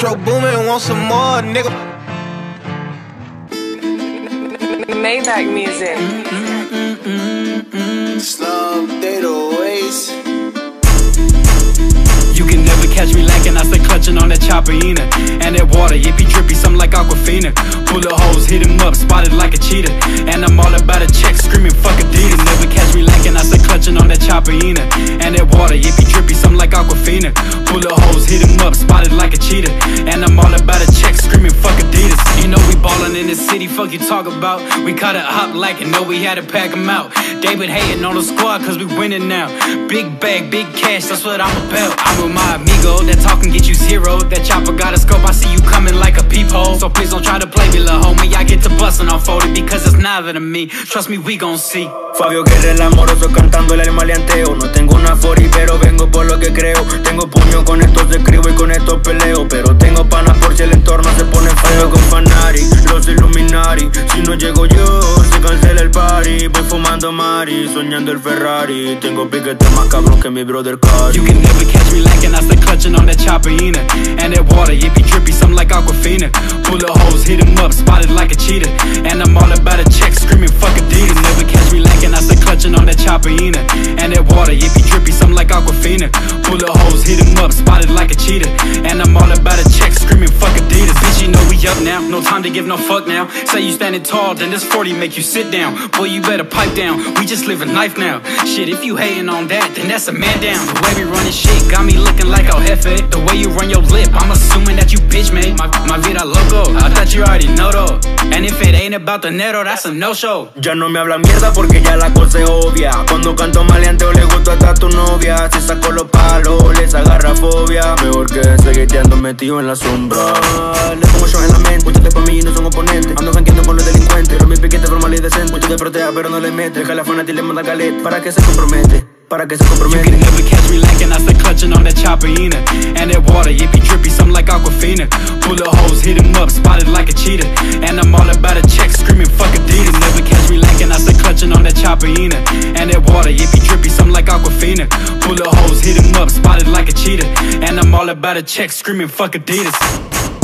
Metro Boomin, want some more, nigga. Maybach music. Slum, they the waste. You can never catch me lacking, I stay clutching on that chopperina. And that water, it be drippy, something like Aquafina. Bullet holes, hit him up, spotted like a cheetah. And I'm all about a check, screaming fuck Adidas. Never catch me lacking, I stay clutching on that chopperina. And that water, it be drippy, something like Aquafina. Bullet holes, hit him up, spotted like a cheetah. And I'm all about a check, screaming fuck Adidas. You know we ballin' in the city, fuck you talk about. We caught it hot like it, know we had to pack him out. David hating on the squad, cause we winning now. Big bag, big cash, that's what I'm about. I'm with my amigo, that talk can get you zero. That chopper got a scope, I see you coming like a peephole. So please don't try to play me, lil' homie. I get to bustin' off 40 because it's neither to me. Trust me, we gon' see. Fabio Guerra, el amoroso, cantando el maleanteo. No tengo una 40, pero vengo por lo que creo. Tengo puño, con estos escribo y con estos peleo. Pero tengo panas por si el entorno se pone feo. Con Fanari, los Illuminati. Si no llego yo, se cancela el party. Voy fumando Mari, soñando el Ferrari. Tengo piquete más cabrón que mi brother Cari. You can never catch me lacking, I stay clutching on that chopperina. And that water, it be drippy, something like Aquafina. Bullet holes, hit him up, spotted like a cheetah. And I'm all about a check, screaming fuck Adidas. Never catch me lacking, I stay clutching on that chopperina. And that water, it be drippy, something like Aquafina. Bullet holes, hit him up, spotted like a cheetah. And I'm all about a check, screaming fuck Adidas. Bitch, you know we up now, no time to give no fuck now. Say you standing tall, then this 40 make you sit down. Boy, you better pipe down, we just living life now. Shit, if you hating on that, then that's a man down. The way we running shit got me looking like El Jefe. The way you run your lip, I'm assuming that you bitch made. My vida loco, I thought you already know though. And if it ain't about the netto, that's a no-show. Ya no me hablan mierda porque ya la cosa es obvia. Cuando canto maleanteo le gusto hasta tu novia. Si saco los palos, les agarra fobia. Mejor que seguiteando metido en la sombra. Le pongo yo en la mente, muchos de pa' mí no son oponentes. Ando jangueando con los delincuentes, pero mi piquete formal y decente. Muchos de protea pero no le mete. Deja la fanática y le manda caleta. Para que se compromete, para que se compromete. You can never catch me lacking, I stay clutching on that chopperina. And that water, it be drippy, something like Aquafina. Bullet holes, hit him up, spotted like a cheetah. And I'm all about a check, screaming fuck Adidas. Never catch me lacking, I stay clutching on that chopperina. And that water, it be drippy, something like Aquafina. Bullet holes, hit him up, spotted like a cheetah. And I'm all about a check, screaming fuck Adidas.